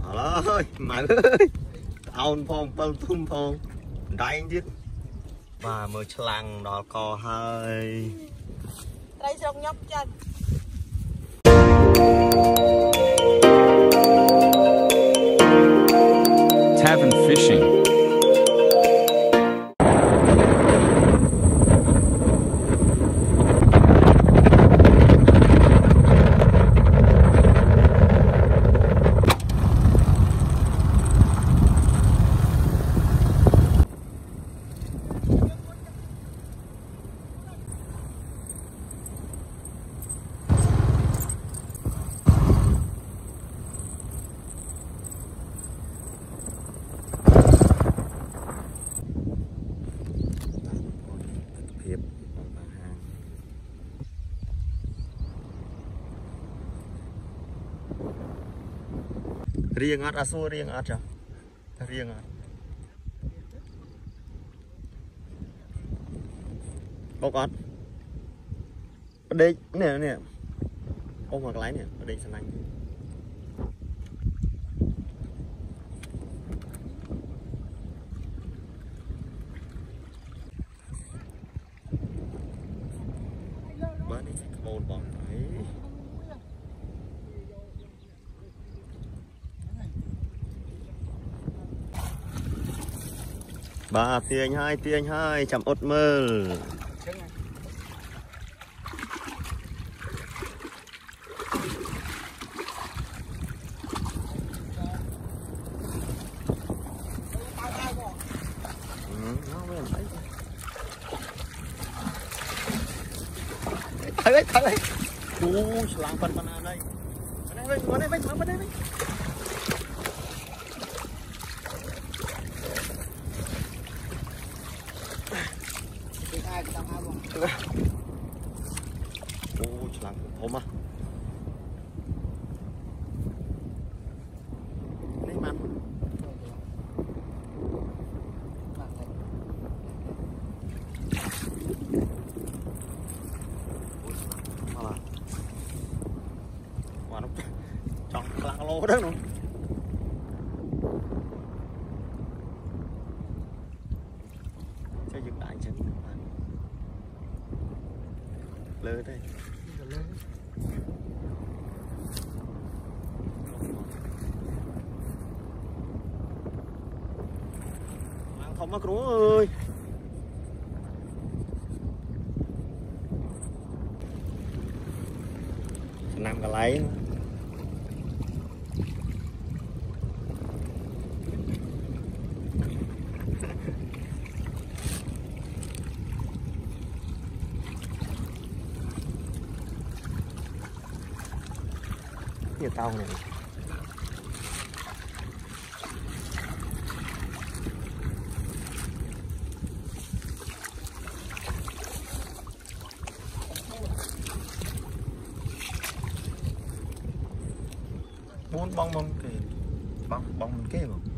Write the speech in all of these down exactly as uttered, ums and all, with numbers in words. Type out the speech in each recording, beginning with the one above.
ơi mà ơi ôn phong bông thun phong đánh chứ và mới chlang đó co hơi đây xong nhóc chân Tavern Fishing. riêng át à xua riêng át chả riêng át bốc át ở đây nè nè ông hoặc lái nè ở đây sân anh bớt đi môn bóng đấy ba tiền hai tiền hai chậm ốt mơ thấy đấy thấy đấy u slang phần phần nào đây bên đây bên đây bên đây bên đây ô slang ôm à đây man chọn lăng lô đó luôn xây dựng đại chân lơ đây lăng không mắc rúa ơi nằm cả lấy nhiều tao này bốn bông bông kì bông bông mình kế mà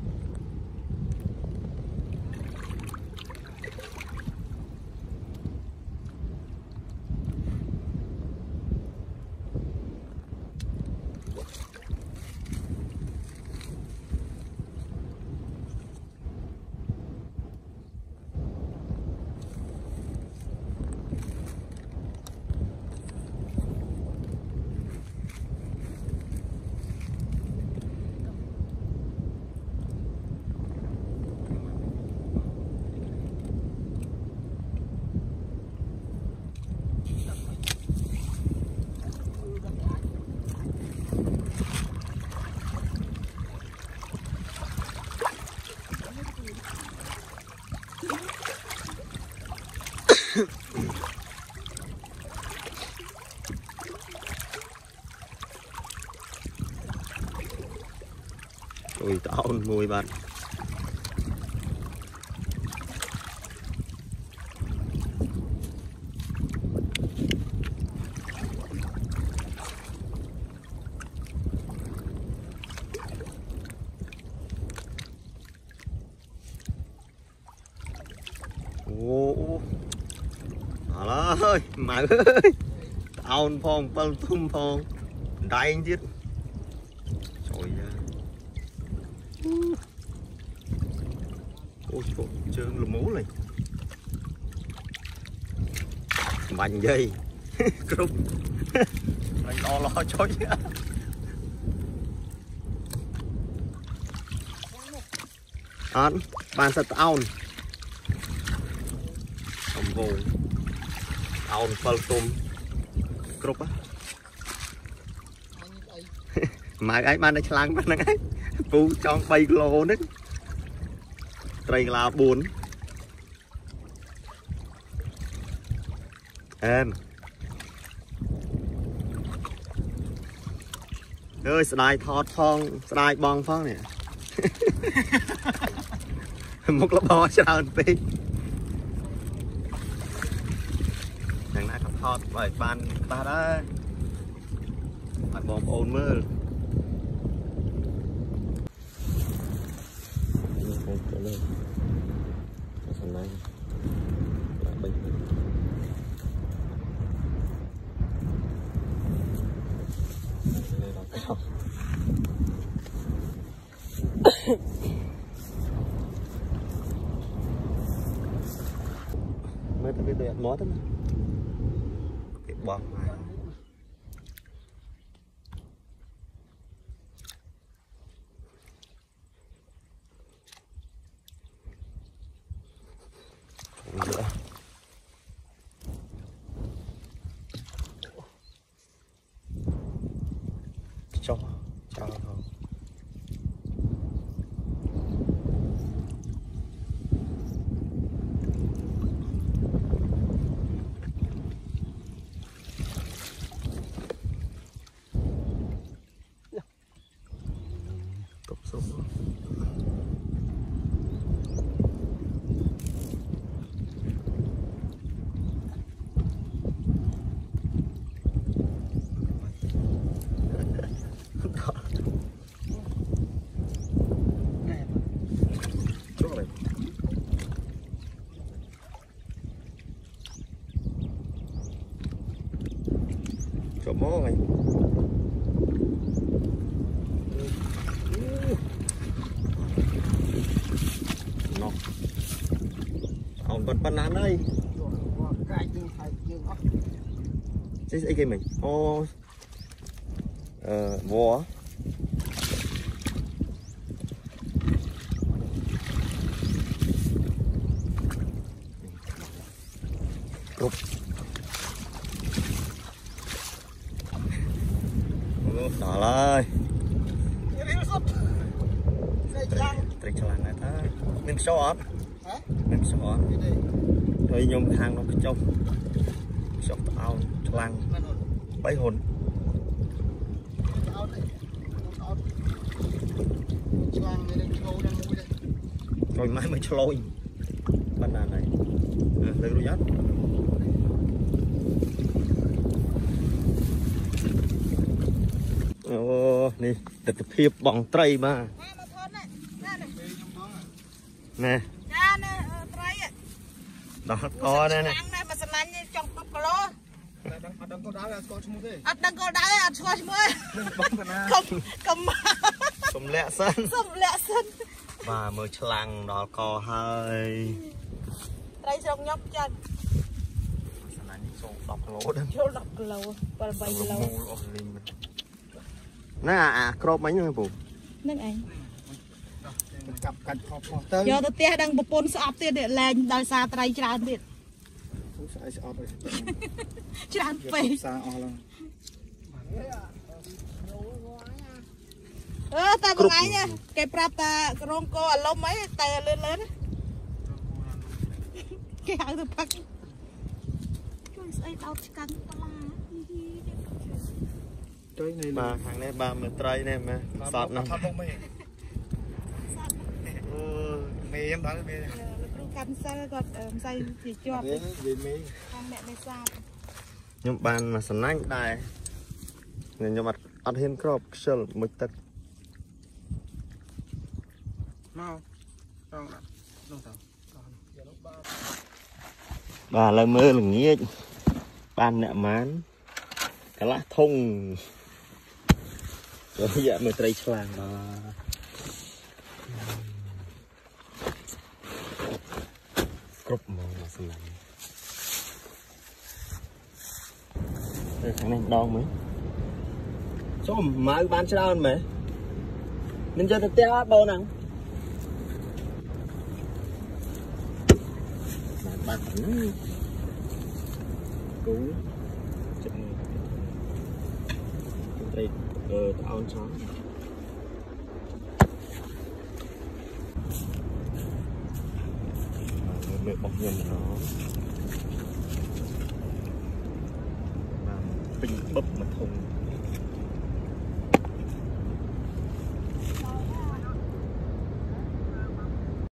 ui tao mùi bạn ô ơi mà ơi ôn phong bông thun phong đánh chứ rồi ôi trời trơn lùm mú này mạnh dây cục anh lo lo cho chứ ăn bàn sạch ong ong vô ong phơi tôm cục á mà cái ban đây lang ban này pu trong bay lô đấy trai là bốn em ơi slide thọt phong slide bong phong nè một lớp bò sao đi thằng này thọt vậy ban ba đó bạn bom ồn mơ mới tới cái mó thế này cái bom nữa cho cho không tục xuống chỗ mó này nó ông bật bật nán đây cái cái mình ô ờ vó cục đó rồi trik chalang này ta nên số ớt nên số ớt rồi nhôm thang nó cái trong sọc tao chalang bay hồn rồi mai mới lôi bắt đàn này lấy rồi dắt ô nè tập hiệp bằng tray mà nè đó to đây nè sum lẹ sân và mới chlang đó co hơi đây xong nhóc chân đọc lỗ đó chỗ đọc lầu và bảy lầu nè à crop mấy nữa bù nước anh giờ tôi tia đang bột bồn sọp tia để lên đòi xa tay tràn điện tràn phê ơ ta bằng ấy nha cái prata rong co ở lông mấy tay lên lên cái hàng thực phẩm mà hàng này ba mươi trai này mà sọt nè em đó mê căn xe gọt dây chỉ cho mẹ mẹ sao nhưng bàn mà sẵn anh đài nên cho mặt ăn hiên crop sơ một tật bà lời mơ là nghĩa ban nạ mán cái lá thông rồi dạ mới trai chlang mà cục mà mà xinh lắm đây khả năng đo mấy số mà bán sao ăn mày mình cho thực tế bao nắng bạn cú đây ờ tao chó mẹ bọc nhân nó và bình bấp mà thùng